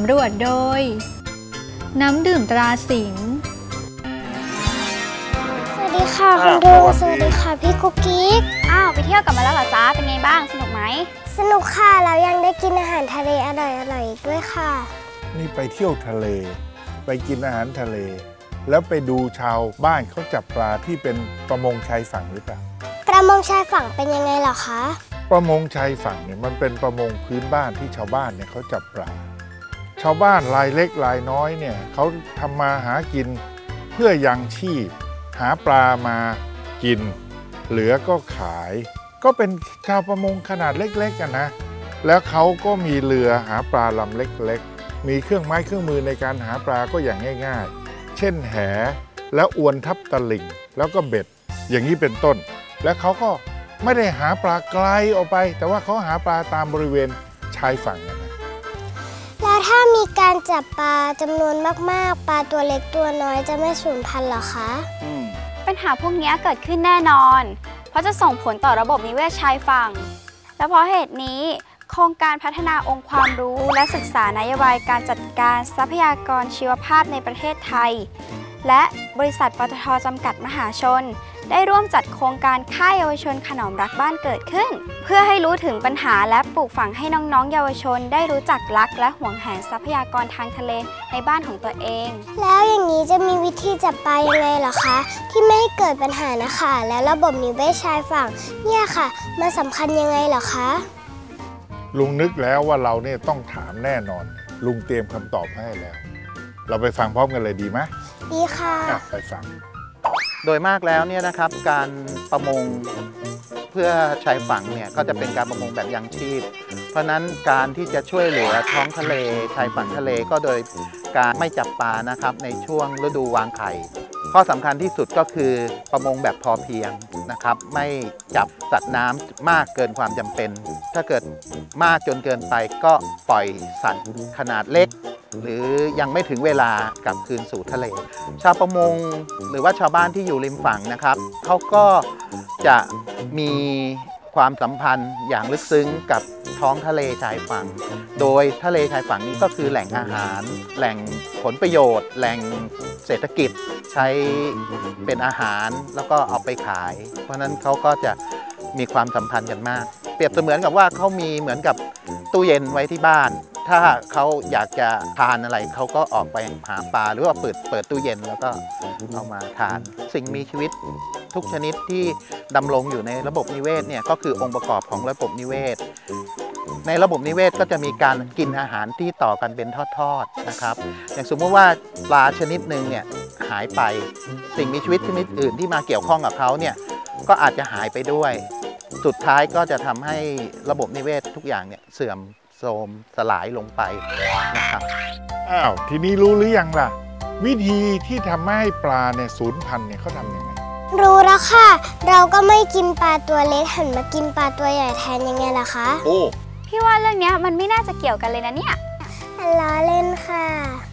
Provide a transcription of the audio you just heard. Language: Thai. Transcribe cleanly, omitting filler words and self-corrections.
ำรวจโดยน้ำดื่มตราสิงห์สวัสดีค่ะคุณครูสวัสดีค่ะพี่กุ๊กกิ๊กไปเที่ยวกลับมาแล้วเหรอจ๊ะเป็นไงบ้างสนุกไหมสนุกค่ะแล้วยังได้กินอาหารทะเลอร่อยๆด้วยค่ะนี่ไปเที่ยวทะเลไปกินอาหารทะเลแล้วไปดูชาวบ้านเขาจับปลาที่เป็นประมงชายฝั่งหรือเปล่าประมงชายฝั่งเป็นยังไงเหรอคะประมงชายฝั่งเนี่ยมันเป็นประมงพื้นบ้านที่ชาวบ้านเนี่ยเขาจับปลาชาวบ้านรายเล็กรายน้อยเนี่ยเขาทำมาหากินเพื่อยังชีพหาปลามากินเหลือก็ขายก็เป็นชาวประมงขนาดเล็กๆกันนะแล้วเขาก็มีเรือหาปลาลำเล็กๆมีเครื่องไม้เครื่องมือในการหาปลาก็อย่างง่ายๆเช่นแหแล้วอวนทับตะลิ่งแล้วก็เบ็ดอย่างนี้เป็นต้นและเขาก็ไม่ได้หาปลาไกลออกไปแต่ว่าเขาหาปลาตามบริเวณชายฝั่งนะแล้วถ้ามีการจับปลาจำนวนมากๆปลาตัวเล็กตัวน้อยจะไม่สูญพันธุ์หรอคะปัญหาพวกนี้เกิดขึ้นแน่นอนเพราะจะส่งผลต่อระบบนิเวศชายฝั่งและเพราะเหตุนี้โครงการพัฒนาองค์ความรู้และศึกษานโยบายการจัดการทรัพยากรชีวภาพในประเทศไทยและบริษัทปตท.จำกัดมหาชนได้ร่วมจัดโครงการค่ายเยาวชนขนอมรักบ้านเกิดขึ้นเพื่อให้รู้ถึงปัญหาและปลูกฝังให้น้องๆเยาวชนได้รู้จักรักและหวงแหนทรัพยากรทางทะเลในบ้านของตัวเองแล้วอย่างนี้จะมีวิธีจับปลายังไงเหรอคะที่ไม่ให้เกิดปัญหานะคะแล้วระบบนิเวศชายฝั่งเนี่ยค่ะมันสำคัญยังไงเหรอคะลุงนึกแล้วว่าเราเนี่ยต้องถามแน่นอนลุงเตรียมคำตอบให้แล้วเราไปฟังพร้อมกันเลยดีไหมดีค่ะไปฟังโดยมากแล้วเนี่ยนะครับการประมงเพื่อชายฝั่งเนี่ยก็จะเป็นการประมงแบบยังชีพเพราะนั้นการที่จะช่วยเหลือท้องทะเลชายฝั่งทะเลก็โดยการไม่จับปลานะครับในช่วงฤดูวางไข่ข้อสำคัญที่สุดก็คือประมงแบบพอเพียงนะครับไม่จับสัตว์น้ำมากเกินความจำเป็นถ้าเกิดมากจนเกินไปก็ปล่อยสัตว์ขนาดเล็กหรือยังไม่ถึงเวลากลับคืนสู่ทะเลชาวประมงหรือว่าชาวบ้านที่อยู่ริมฝั่งนะครับเขาก็จะมีความสัมพันธ์อย่างลึกซึ้งกับท้องทะเลชายฝั่งโดยทะเลชายฝั่งนี้ก็คือแหล่งอาหารแหล่งผลประโยชน์แหล่งเศรษฐกิจใช้เป็นอาหารแล้วก็เอาไปขายเพราะนั้นเขาก็จะมีความสัมพันธ์กันมากเปรียบเสมือนกับว่าเขามีเหมือนกับตู้เย็นไว้ที่บ้านถ้าเขาอยากจะทานอะไรเขาก็ออกไปหาปลาหรือว่าเปิดตู้เย็นแล้วก็เอามาทานสิ่งมีชีวิตทุกชนิดที่ดำรงอยู่ในระบบนิเวศเนี่ยก็คือองค์ประกอบของระบบนิเวศในระบบนิเวศก็จะมีการกินอาหารที่ต่อกันเป็นทอดๆนะครับอย่างสมมติว่าปลาชนิดหนึ่งเนี่ยหายไปสิ่งมีชีวิตชนิดอื่นที่มาเกี่ยวข้องกับเขาเนี่ยก็อาจจะหายไปด้วยสุดท้ายก็จะทำให้ระบบนิเวศทุกอย่างเนี่ยเสื่อมโทรมสลายลงไปนะครับทีนี้รู้หรือยังล่ะวิธีที่ทำให้ปลาเนี่ยสูญพันธุ์เนี่ยเขาทำยังไงรู้แล้วค่ะเราก็ไม่กินปลาตัวเล็กหันมากินปลาตัวใหญ่แทนยังไงล่ะคะพี่ว่าเรื่องนี้มันไม่น่าจะเกี่ยวกันเลยนะเนี่ยล้อเล่นค่ะ